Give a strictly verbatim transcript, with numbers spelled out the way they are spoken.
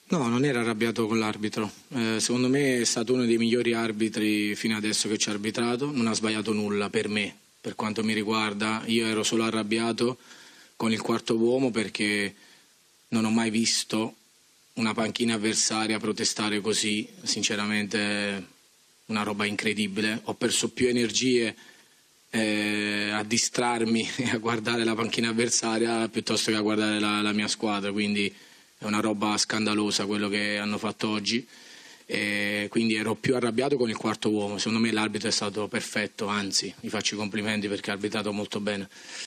No, non era arrabbiato con l'arbitro. Eh, secondo me è stato uno dei migliori arbitri fino adesso che ci ha arbitrato. Non ha sbagliato nulla per me, per quanto mi riguarda. Io ero solo arrabbiato con il quarto uomo perché non ho mai visto una panchina avversaria protestare così. Sinceramente, una roba incredibile. Ho perso più energie eh, a distrarmi e a guardare la panchina avversaria piuttosto che a guardare la, la mia squadra. Quindi è una roba scandalosa quello che hanno fatto oggi, e quindi ero più arrabbiato con il quarto uomo. Secondo me l'arbitro è stato perfetto, anzi gli faccio i complimenti perché ha arbitrato molto bene.